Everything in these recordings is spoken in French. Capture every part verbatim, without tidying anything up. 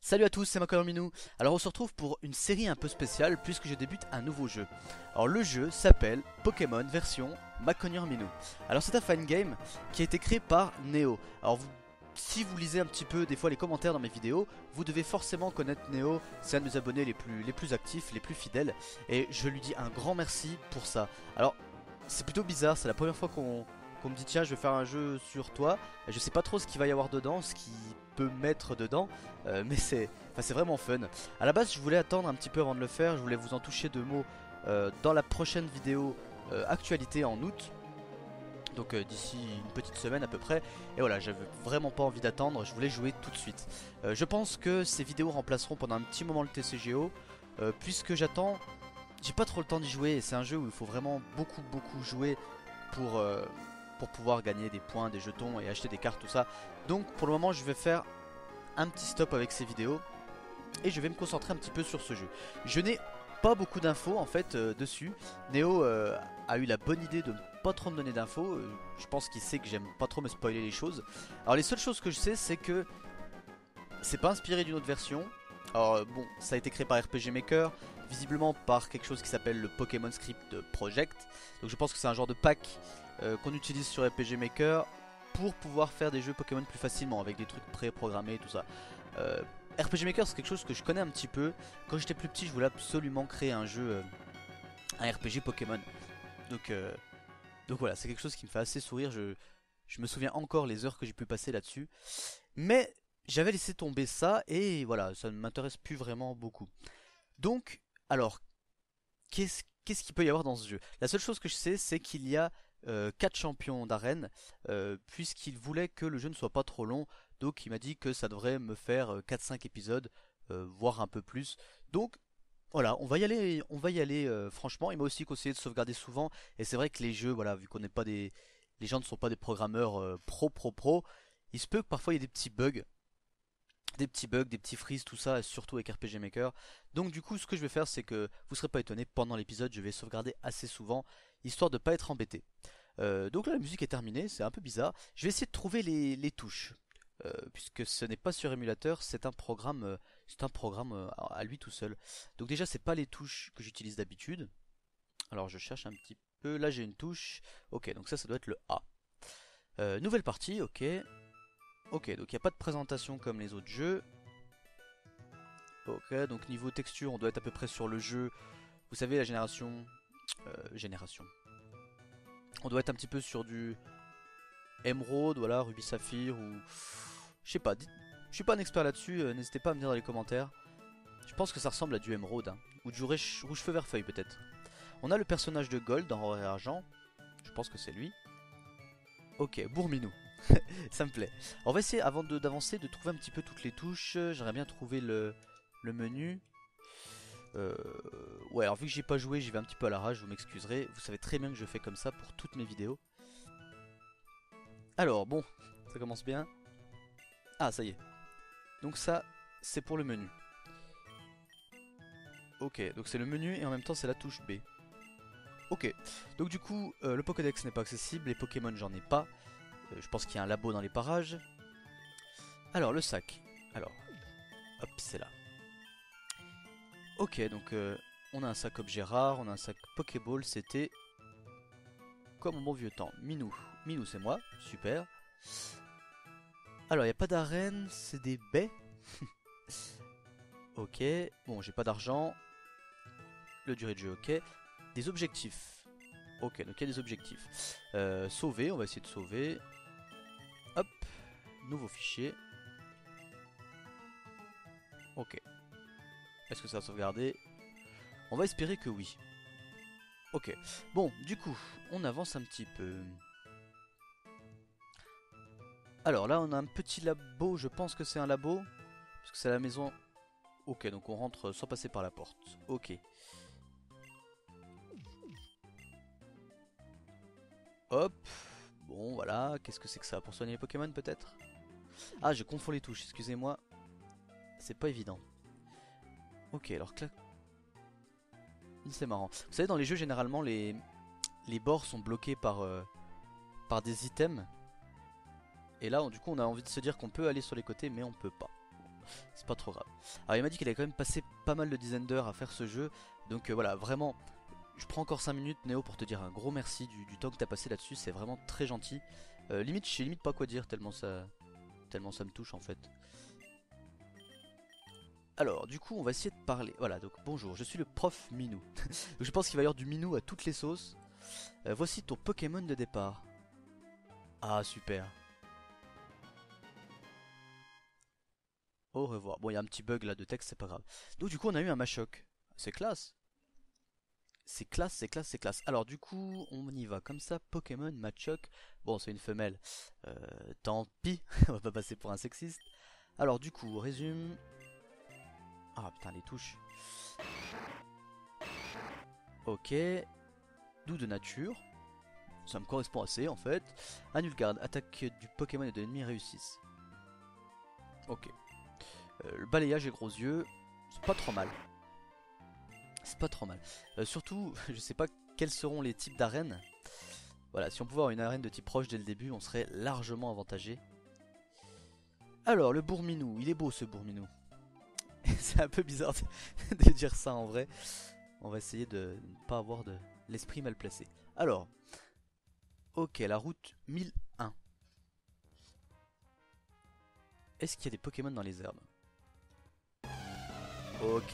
Salut à tous, c'est Macolor Minou. Alors on se retrouve pour une série un peu spéciale puisque je débute un nouveau jeu. Alors le jeu s'appelle Pokémon version Maconnier Minou. Alors c'est un fan game qui a été créé par Neo. Alors vous, si vous lisez un petit peu des fois les commentaires dans mes vidéos, vous devez forcément connaître Neo. C'est un de mes abonnés les plus, les plus actifs, les plus fidèles. Et je lui dis un grand merci pour ça. Alors c'est plutôt bizarre, c'est la première fois qu'on qu'on me dit tiens je vais faire un jeu sur toi. Je sais pas trop ce qu'il va y avoir dedans, ce qu'il peut mettre dedans, euh, mais c'est enfin, c'est vraiment fun. À la base je voulais attendre un petit peu avant de le faire, je voulais vous en toucher deux mots euh, dans la prochaine vidéo euh, actualité en août. Donc euh, d'ici une petite semaine à peu près. Et voilà, j'avais vraiment pas envie d'attendre, je voulais jouer tout de suite. euh, Je pense que ces vidéos remplaceront pendant un petit moment le T C G O, euh, puisque j'attends. J'ai pas trop le temps d'y jouer et c'est un jeu où il faut vraiment beaucoup beaucoup jouer pour, euh, pour pouvoir gagner des points, des jetons et acheter des cartes, tout ça. Donc pour le moment je vais faire un petit stop avec ces vidéos et je vais me concentrer un petit peu sur ce jeu. Je n'ai pas beaucoup d'infos en fait euh, dessus. Neo euh, a eu la bonne idée de pas trop me donner d'infos. euh, Je pense qu'il sait que j'aime pas trop me spoiler les choses. Alors les seules choses que je sais c'est que c'est pas inspiré d'une autre version. Alors euh, bon, ça a été créé par R P G Maker, visiblement par quelque chose qui s'appelle le Pokémon Script Project. Donc je pense que c'est un genre de pack euh, qu'on utilise sur R P G Maker pour pouvoir faire des jeux Pokémon plus facilement avec des trucs pré-programmés et tout ça. Euh, R P G Maker c'est quelque chose que je connais un petit peu. Quand j'étais plus petit je voulais absolument créer un jeu, euh, un R P G Pokémon. Donc, euh, donc voilà, c'est quelque chose qui me fait assez sourire. Je, je me souviens encore les heures que j'ai pu passer là-dessus. Mais j'avais laissé tomber ça et voilà, ça ne m'intéresse plus vraiment beaucoup. Donc, alors, qu'est-ce qu'est-ce qu'il peut y avoir dans ce jeu? La seule chose que je sais, c'est qu'il y a euh, quatre champions d'arène, euh, puisqu'il voulait que le jeu ne soit pas trop long. Donc il m'a dit que ça devrait me faire euh, quatre cinq épisodes, euh, voire un peu plus. Donc voilà, on va y aller, on va y aller euh, franchement. Il m'a aussi conseillé de sauvegarder souvent. Et c'est vrai que les jeux, voilà, vu qu'on n'est pas des... Les gens ne sont pas des programmeurs euh, pro pro pro, il se peut que parfois il y ait des petits bugs des petits bugs, des petits freezes, tout ça, surtout avec R P G Maker. Donc du coup, ce que je vais faire, c'est que vous serez pas étonné, pendant l'épisode, je vais sauvegarder assez souvent, histoire de pas être embêté. Euh, donc là, la musique est terminée, c'est un peu bizarre. Je vais essayer de trouver les, les touches, euh, puisque ce n'est pas sur émulateur, c'est un programme, euh, c'est un programme euh, à lui tout seul. Donc déjà, c'est pas les touches que j'utilise d'habitude. Alors je cherche un petit peu. Là, j'ai une touche. Ok, donc ça, ça doit être le A. Euh, nouvelle partie, ok. Ok, donc il n'y a pas de présentation comme les autres jeux. Ok, donc niveau texture, on doit être à peu près sur le jeu. Vous savez, la génération... Euh, génération. On doit être un petit peu sur du Emerald, voilà, Ruby Saphir ou... Je sais pas, dites... je suis pas un expert là-dessus, euh, n'hésitez pas à me dire dans les commentaires. Je pense que ça ressemble à du Emerald, hein. Ou du rouge, rouge feu vert feuille peut-être. On a le personnage de Gold en or et argent. Je pense que c'est lui. Ok, Bourminou. Ça me plaît. On va essayer, avant d'avancer, de, de trouver un petit peu toutes les touches. J'aimerais bien trouver le, le menu. Euh, ouais, alors vu que j'ai pas joué, j'y vais un petit peu à l'arrache, vous m'excuserez. Vous savez très bien que je fais comme ça pour toutes mes vidéos. Alors, bon, ça commence bien. Ah, ça y est. Donc ça, c'est pour le menu. Ok, donc c'est le menu et en même temps c'est la touche B. Ok, donc du coup, euh, le Pokédex n'est pas accessible, les Pokémon j'en ai pas. Euh, je pense qu'il y a un labo dans les parages. Alors, le sac. Alors, hop, c'est là. Ok, donc euh, on a un sac objet rare, on a un sac Pokéball, c'était comme au bon vieux temps. Minou, Minou c'est moi, super. Alors il n'y a pas d'arène, c'est des baies. Ok, bon j'ai pas d'argent. Le durée de jeu, ok. Des objectifs. Ok, donc il y a des objectifs. Euh, sauver, on va essayer de sauver. Hop, nouveau fichier. Ok. Est-ce que ça va sauvegarder? On va espérer que oui. Ok. Bon, du coup, on avance un petit peu. Alors là, on a un petit labo. Je pense que c'est un labo. Parce que c'est la maison. Ok, donc on rentre sans passer par la porte. Ok. Hop. Bon, voilà. Qu'est-ce que c'est que ça? Pour soigner les Pokémon, peut-être? Ah, je confonds les touches. Excusez-moi. C'est pas évident. Ok, alors clac. C'est marrant. Vous savez, dans les jeux, généralement, les, les bords sont bloqués par, euh, par des items. Et là, on- du coup, on a envie de se dire qu'on peut aller sur les côtés, mais on peut pas. c'est pas trop grave. Alors il m'a dit qu'il avait quand même passé pas mal de dizaines d'heures à faire ce jeu. Donc euh, voilà, vraiment, je prends encore cinq minutes Néo pour te dire un gros merci du, du temps que t'as passé là-dessus. C'est vraiment très gentil. euh, Limite, je sais limite pas quoi dire tellement ça, tellement ça me touche en fait. Alors du coup on va essayer de parler. Voilà, donc bonjour, je suis le prof Minou. Je pense qu'il va y avoir du Minou à toutes les sauces. euh, Voici ton Pokémon de départ. Ah super. Au revoir. Bon, il y a un petit bug là de texte, c'est pas grave. Donc du coup on a eu un Machoc. C'est classe. C'est classe, c'est classe, c'est classe. Alors du coup on y va comme ça. Pokémon Machoc. Bon c'est une femelle. euh, Tant pis. On va pas passer pour un sexiste. Alors du coup résume. Ah putain les touches. Ok. Doux de nature. Ça me correspond assez en fait. Annule garde. Attaque du Pokémon et de l'ennemi réussissent. Ok. Euh, le balayage et gros yeux. C'est pas trop mal. C'est pas trop mal. Euh, surtout, je sais pas quels seront les types d'arènes. Voilà, si on pouvait avoir une arène de type proche dès le début, on serait largement avantagé. Alors, le Bourminou. Il est beau ce Bourminou. C'est un peu bizarre de, de dire ça en vrai. On va essayer de ne pas avoir de l'esprit mal placé. Alors, ok, la route mille un. Est-ce qu'il y a des Pokémon dans les herbes? Ok.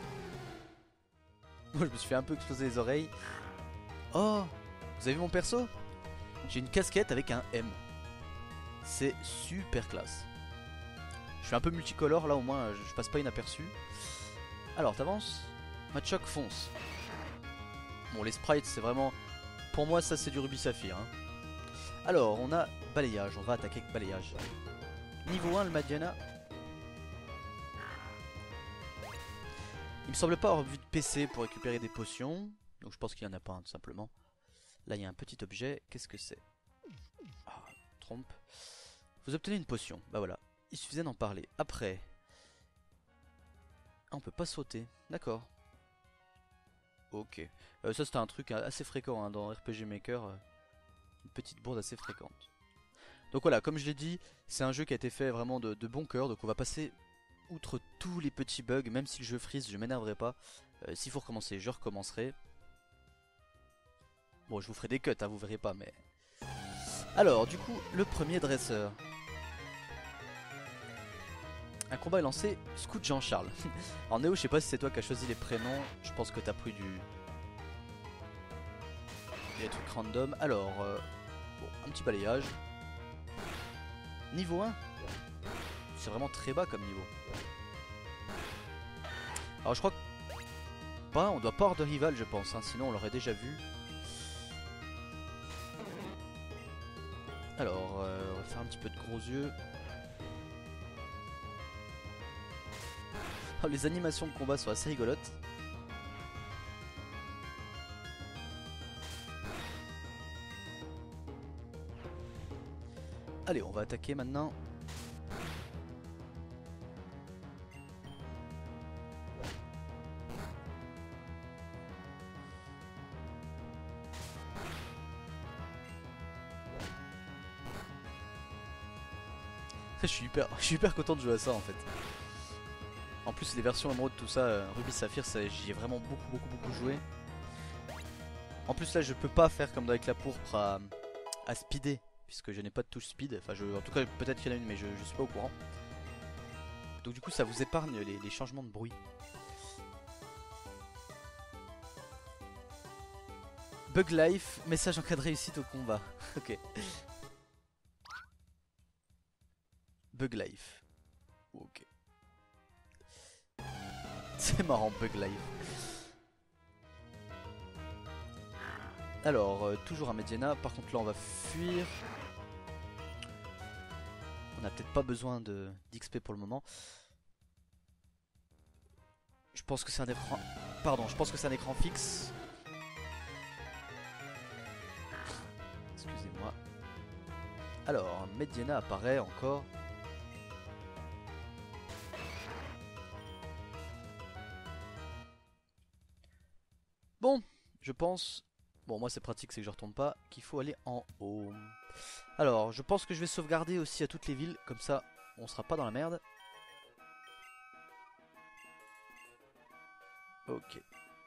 Moi je me suis fait un peu exploser les oreilles. Oh, vous avez vu mon perso? J'ai une casquette avec un M. C'est super classe. Je suis un peu multicolore là, au moins je passe pas inaperçu. Alors t'avances. Machoc fonce. Bon les sprites c'est vraiment... Pour moi ça c'est du rubis saphir hein. Alors on a balayage, on va attaquer avec balayage. Niveau un le Madiana. Il me semble pas avoir vu de P C pour récupérer des potions. Donc je pense qu'il y en a pas un tout simplement. Là il y a un petit objet, qu'est-ce que c'est? Ah, trompe. Vous obtenez une potion, bah voilà. Il suffisait d'en parler. Après... Ah on peut pas sauter, d'accord. Ok. Euh, ça c'était un truc assez fréquent hein, dans R P G Maker. Euh, une petite bourde assez fréquente. Donc voilà, comme je l'ai dit, c'est un jeu qui a été fait vraiment de, de bon cœur. Donc on va passer outre tous les petits bugs. Même si le jeu freeze, je m'énerverai pas. Euh, S'il faut recommencer, je recommencerai. Bon, je vous ferai des cuts, hein, vous verrez pas, mais... Alors, du coup, le premier dresseur. Un combat est lancé, Scout Jean-Charles. Alors Néo, je sais pas si c'est toi qui as choisi les prénoms. Je pense que t'as pris du... des trucs random. Alors, euh... bon, un petit balayage. Niveau un. C'est vraiment très bas comme niveau. Alors je crois que... Pas, on doit pas avoir de rival je pense, hein, sinon on l'aurait déjà vu. Alors, euh, on va faire un petit peu de gros yeux. Oh, les animations de combat sont assez rigolotes. Allez, on va attaquer maintenant. Je suis hyper, je suis hyper content de jouer à ça en fait. En plus les versions émeraude tout ça, euh, Rubis Saphir, j'y ai vraiment beaucoup beaucoup beaucoup joué. En plus là je peux pas faire comme avec la pourpre à, à speeder. Puisque je n'ai pas de touche speed. Enfin je, en tout cas peut-être qu'il y en a une mais je, je suis pas au courant. Donc du coup ça vous épargne les, les changements de bruit. Bug life, message en cas de réussite au combat. Ok. Bug life. Ok. C'est marrant, bug life. Alors, euh, toujours un Mediana. Par contre, là, on va fuir. On n'a peut-être pas besoin d'X P pour le moment. Je pense que c'est un écran... Pardon, je pense que c'est un écran fixe. Excusez-moi. Alors, Mediana apparaît encore. Bon, je pense... Bon, moi c'est pratique, c'est que je retombe pas, qu'il faut aller en haut. Alors, je pense que je vais sauvegarder aussi à toutes les villes, comme ça, on sera pas dans la merde. Ok.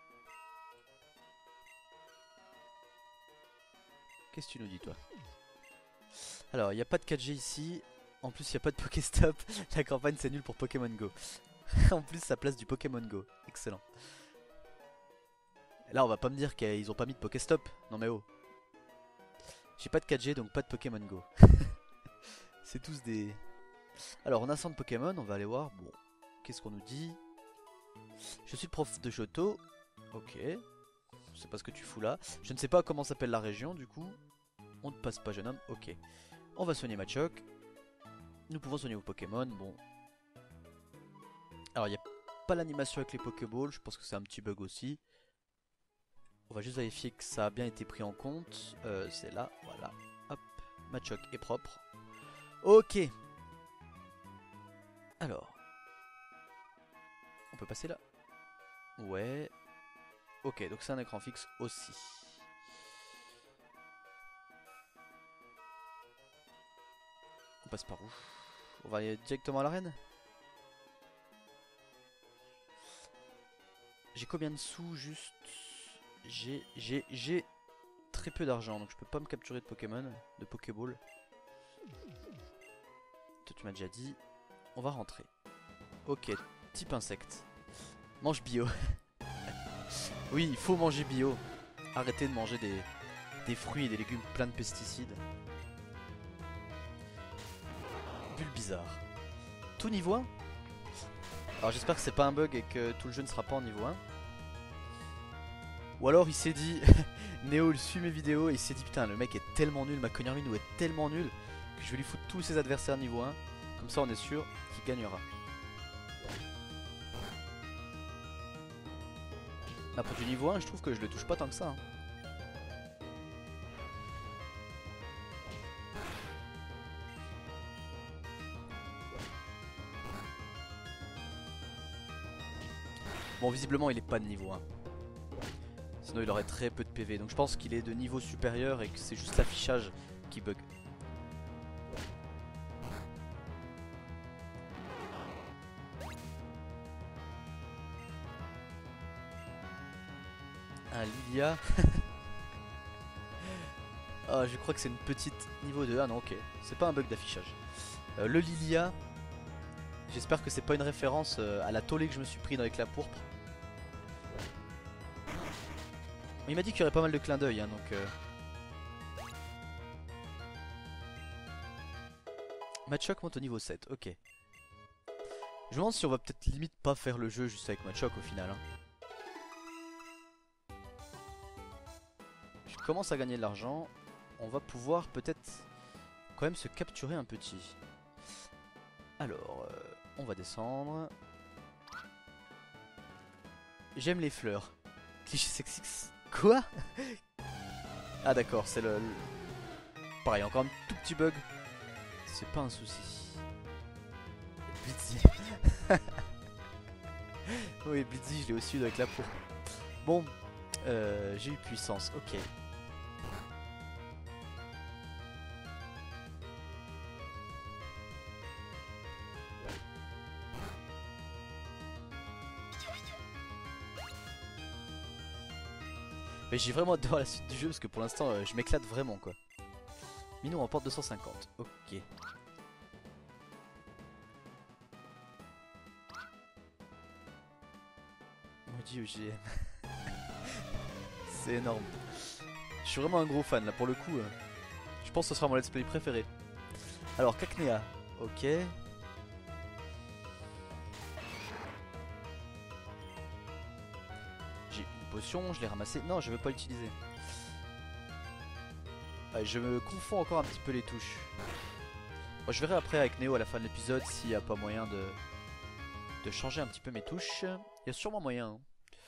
Qu'est-ce que tu nous dis toi? Alors il n'y a pas de quatre G ici. En plus il n'y a pas de Pokéstop. La campagne c'est nul pour Pokémon Go. En plus ça place du Pokémon Go. Excellent. Là on va pas me dire qu'ils ont pas mis de Pokéstop. Non mais oh. J'ai pas de quatre G donc pas de Pokémon Go. C'est tous des... Alors on a cent de Pokémon, on va aller voir. Bon, qu'est-ce qu'on nous dit? Je suis le prof de Johto. Ok. Je sais pas ce que tu fous là. Je ne sais pas comment s'appelle la région du coup. On ne passe pas jeune homme. Ok. On va soigner Machoke. Nous pouvons soigner vos Pokémon. Bon. Alors il n'y a pas l'animation avec les Pokéballs. Je pense que c'est un petit bug aussi. On va juste vérifier que ça a bien été pris en compte. Euh, c'est là. Voilà. Hop. Machoke est propre. Ok. Alors. On peut passer là. Ouais. Ok, donc c'est un écran fixe aussi. On passe par où? On va aller directement à l'arène. J'ai combien de sous juste? J'ai j'ai j'ai très peu d'argent, donc je peux pas me capturer de Pokémon, de Pokéball. Toi tu m'as déjà dit. On va rentrer. Ok, type insecte. Mange bio. Oui, il faut manger bio. Arrêtez de manger des, des fruits et des légumes pleins de pesticides. Bulle bizarre. Tout niveau un. Alors j'espère que c'est pas un bug et que tout le jeu ne sera pas en niveau un. Ou alors il s'est dit, Néo il suit mes vidéos et il s'est dit putain le mec est tellement nul, Maconior Minou est tellement nul que je vais lui foutre tous ses adversaires niveau un. Comme ça on est sûr qu'il gagnera. Là pour du niveau un je trouve que je le touche pas tant que ça hein. Bon visiblement il est pas de niveau un. Sinon il aurait très peu de P V. Donc je pense qu'il est de niveau supérieur et que c'est juste l'affichage qui bug. Un Lilia. Ah je crois que c'est une petite niveau deux. Ah non ok. C'est pas un bug d'affichage. euh, Le Lilia. J'espère que c'est pas une référence euh, à la tollée que je me suis pris dans l'éclat pourpre. Il m'a dit qu'il y aurait pas mal de clins d'œil hein, donc euh... Machoke monte au niveau sept, ok. Je me demande si on va peut-être limite pas faire le jeu juste avec Machoke au final hein. Je commence à gagner de l'argent. On va pouvoir peut-être quand même se capturer un petit. Alors, euh, on va descendre. J'aime les fleurs. Cliché sexy. Quoi? Ah d'accord, c'est le... le... Pareil, encore un tout petit bug. C'est pas un souci. Blitzy. Oui, Blitzy, je l'ai aussi eu avec la peau. Bon, euh, j'ai eu puissance, ok. Mais j'ai vraiment hâte de voir la suite du jeu parce que pour l'instant euh, je m'éclate vraiment quoi. Minou remporte deux cent cinquante, ok. Maudit E G M. C'est énorme. Je suis vraiment un gros fan là pour le coup. Euh, je pense que ce sera mon let's play préféré. Alors Cacnea, ok. J'ai une potion, je l'ai ramassée. Non, je veux pas l'utiliser. Ouais, je me confonds encore un petit peu les touches. Bon, je verrai après avec Néo à la fin de l'épisode s'il n'y a pas moyen de, de changer un petit peu mes touches. Il y a sûrement moyen. Hein.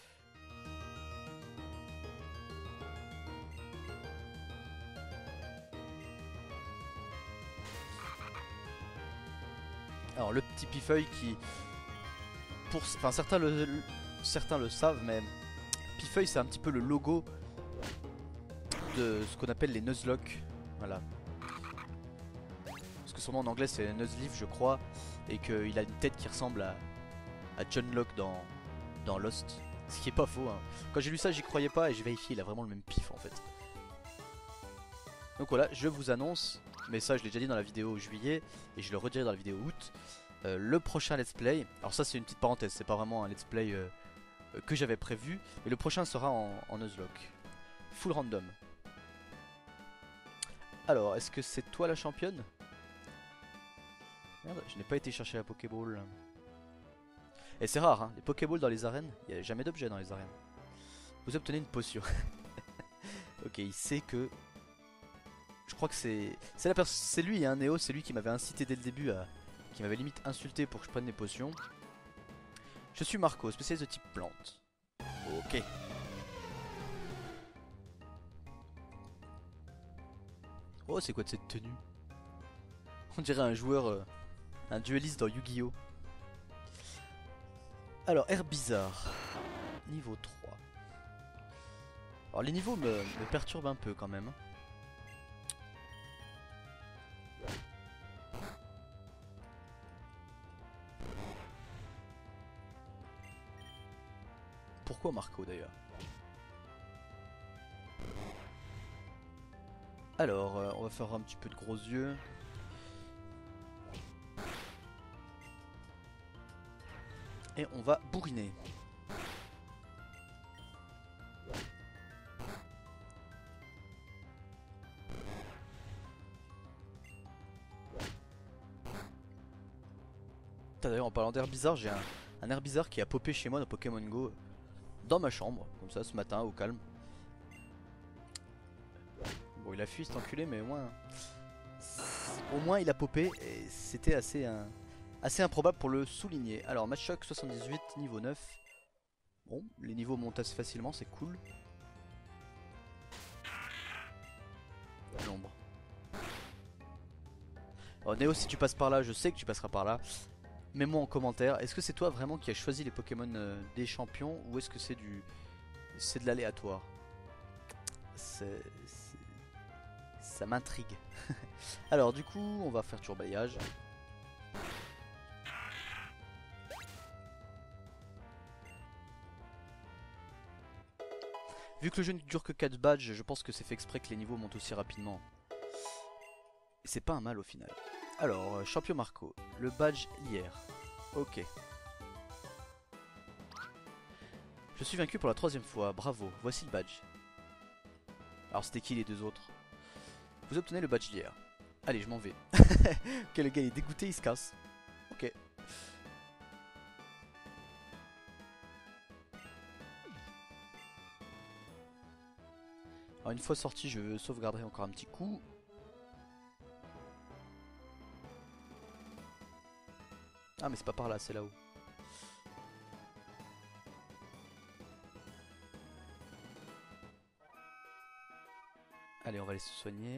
Alors le petit Pifeuille qui... Pour, enfin certains le, le, certains le savent mais Pifeuille c'est un petit peu le logo de ce qu'on appelle les Nuzlocke. Voilà. Parce que son nom en anglais c'est Nuzleaf je crois. Et qu'il a une tête qui ressemble à, à John Locke dans, dans Lost. Ce qui est pas faux, hein. Quand j'ai lu ça, j'y croyais pas et j'ai vérifié, il a vraiment le même pif en fait. Donc voilà, je vous annonce, mais ça je l'ai déjà dit dans la vidéo juillet et je le redirai dans la vidéo août, euh, le prochain let's play. Alors ça c'est une petite parenthèse, c'est pas vraiment un let's play euh, euh, que j'avais prévu, mais le prochain sera en, en Nuzlocke. Full random. Alors, est-ce que c'est toi la championne? Merde, je n'ai pas été chercher la Pokéball. Et c'est rare, hein, les Pokéballs dans les arènes, il n'y a jamais d'objet dans les arènes. Vous obtenez une potion. Ok, il sait que... Je crois que c'est... C'est lui, hein, Néo, c'est lui qui m'avait incité dès le début à... Qui m'avait limite insulté pour que je prenne des potions. Je suis Marco, spécialiste de type plante. Ok. Oh, c'est quoi de cette tenue? On dirait un joueur... Euh, un dueliste dans Yu-Gi-Oh! Alors, Herbizarre. Niveau trois. Alors, les niveaux me, me perturbent un peu quand même. Pourquoi Marco d'ailleurs? Alors, euh, on va faire un petit peu de gros yeux. Et on va bourriner. D'ailleurs, en parlant d'Herbizarre, j'ai un, un Herbizarre qui a popé chez moi dans Pokémon Go. Dans ma chambre, comme ça, ce matin, au calme. Bon, il a fui cet enculé, mais au moins... Au moins, il a popé, et c'était assez... un. Assez improbable pour le souligner. Alors, Machoc soixante-dix-huit, niveau neuf. Bon, les niveaux montent assez facilement, c'est cool. L'ombre. Alors, Néo, si tu passes par là, je sais que tu passeras par là. Mets-moi en commentaire, est-ce que c'est toi vraiment qui as choisi les Pokémon euh, des champions ou est-ce que c'est du... c'est de l'aléatoire? C'est... Ça m'intrigue. Alors, du coup, on va faire turbaillage. Vu que le jeu ne dure que quatre badges, je pense que c'est fait exprès que les niveaux montent aussi rapidement. Et c'est pas un mal au final. Alors, euh, champion Marco, le badge hier. Ok. Je suis vaincu pour la troisième fois, bravo, voici le badge. Alors c'était qui les deux autres? Vous obtenez le badge hier. Allez, je m'en vais. Ok, le gars il est dégoûté, il se casse. Ok. Alors une fois sorti, je sauvegarderai encore un petit coup. Ah mais c'est pas par là, c'est là-haut. Allez, on va aller se soigner.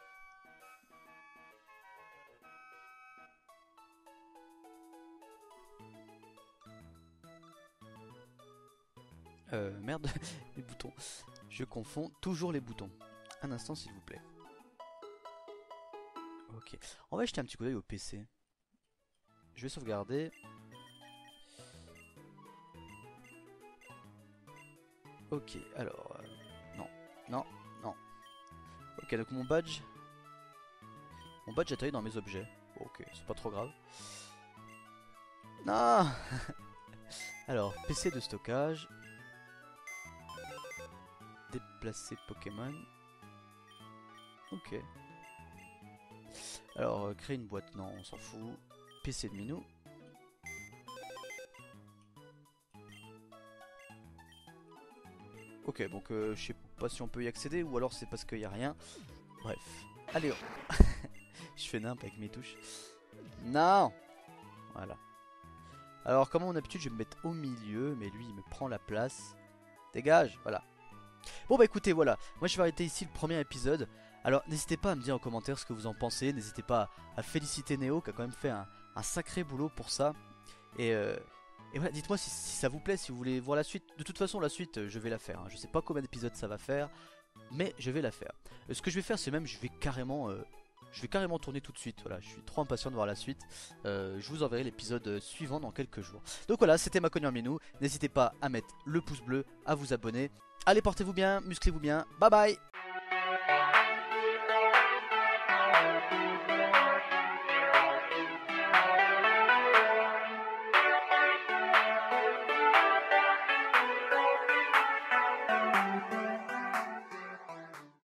Euh, merde, les boutons. Je confonds toujours les boutons. Un instant s'il vous plaît. Ok, on va jeter un petit coup d'œil au P C. Je vais sauvegarder. Ok, alors... Euh, non, non, non. Ok, donc mon badge... Mon badge atterrit dans mes objets. Bon, ok, c'est pas trop grave. Non. Alors, P C de stockage. Déplacer Pokémon. Ok. Alors, euh, créer une boîte, non, on s'en fout. P C de Minou. Ok, donc euh, je sais pas si on peut y accéder ou alors c'est parce qu'il n'y a rien. Bref. Allez, oh. Je fais nimp avec mes touches. Non. Voilà. Alors, comme à mon habitude, je vais me mettre au milieu, mais lui, il me prend la place. Dégage, voilà. Bon bah écoutez, voilà, moi je vais arrêter ici le premier épisode. Alors n'hésitez pas à me dire en commentaire ce que vous en pensez. N'hésitez pas à féliciter Néo qui a quand même fait un, un sacré boulot pour ça. Et, euh, et voilà, dites-moi si, si ça vous plaît, si vous voulez voir la suite. De toute façon la suite je vais la faire, hein. Je sais pas combien d'épisodes ça va faire, mais je vais la faire. euh, Ce que je vais faire c'est même, je vais carrément euh, je vais carrément tourner tout de suite. Voilà, je suis trop impatient de voir la suite. Euh, je vous enverrai l'épisode suivant dans quelques jours. Donc voilà, c'était Macogneur Minou. N'hésitez pas à mettre le pouce bleu, à vous abonner. Allez, portez-vous bien, musclez-vous bien. Bye bye.